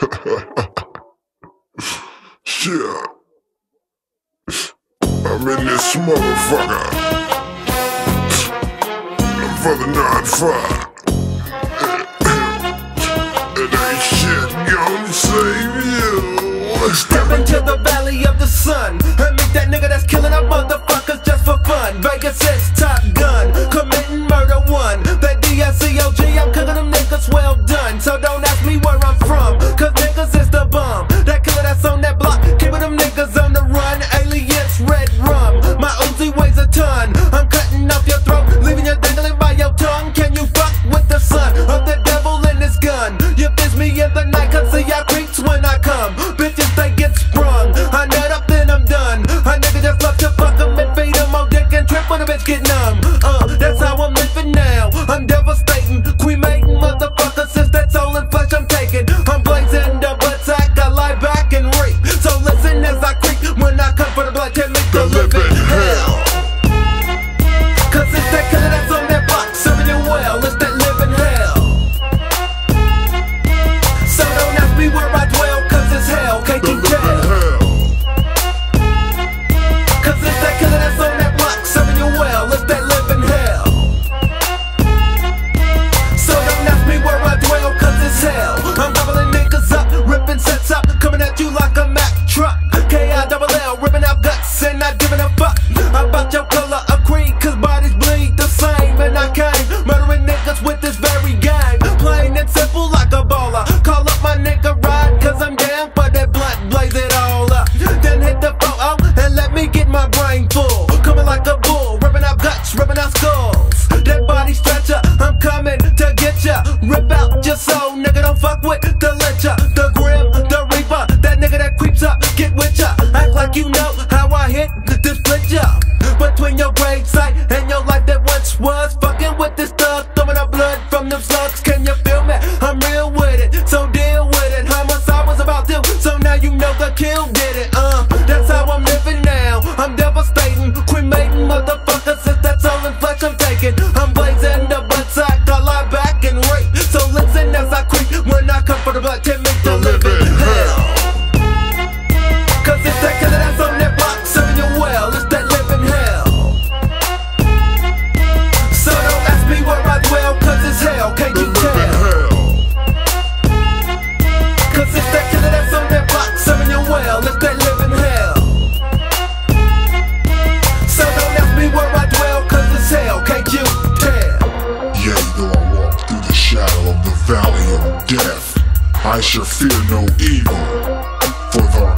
Shit. I'm in this motherfucker. For the 9-5. It ain't shit gonna save you. Step into the valley of the sun and meet that nigga that's killing our motherfuckers just for fun. Vegas is Top Gun, committing murder one. That DSCOG, I'm cooking them niggas well done. So don't ask me where I'm from, cause niggas is the bomb. That killer that's on that block, keeping them niggas on the run. Aliens, red rum, my Uzi weighs a ton. I'm cutting off your throat, leaving you dangling by your tongue. Can you fuck with the son of the devil in his gun? You fist me in the night, cause see I creeps when I come. Bitches, they get sprung. I nut up, then I'm done. A nigga just love to fuck him and feed him on dick and trip when a bitch get numb. That's how I'm living now. I'm devastating, cremating motherfuckers since that's all in flesh I'm taking. I'm blazing the butt sack, I lie back and reek. So listen as I creep when I come for the blood to make the living hell. Cause it's that killer that's on that block, serving you well. It's that living hell. So don't ask me where I dwell, cause it's hell, can't you tell? Cause it's that killer that's on that block, serving you well. It's that living hell. So don't ask me where I dwell, cause it's hell. I'm doubling niggas up, ripping sets up, coming at you like a Mack truck. K-I-double-L, ripping out guts and not giving a fuck about your color of creed, cause bodies bleed the same. And I came murdering niggas with this very game, plain and simple like a baller. Call up my nigga ride, cause I'm down for that blunt, blaze it all up. Then hit the photo and let me get my brain full, coming like a bull, ripping out guts, ripping out skulls. That body stretcher, I'm coming to get ya. Rip out your soul, nigga, don't fuck with the lyncher, the grim, the reaper, that nigga that creeps up, get with ya. Act like you know how I hit this split ya between your gravesite and your life that once was. Fucking with this thug, throwing up blood from them slugs. Can you feel me? I'm real with it, so deal with it. Homicide was about to, so now you know the kill did it. That's how I'm living now. I'm devastating, cremating motherfuckers since that's all in flesh I'm taking. I'm blazing the butt sack, I lie back and rape. So listen as I creep when I come for the blood to make the living hell. Cause it's that killer that's on that block, serving you well. It's that living hell. So don't ask me where I dwell, cause it's hell, can't you tell? Cause it's that killer that's on that block, serving you well. It's that living hell. So don't ask me where I dwell, cause it's hell, can't you tell? Yea, though I walk through the shadow of the valley of death, I shall fear no evil, for the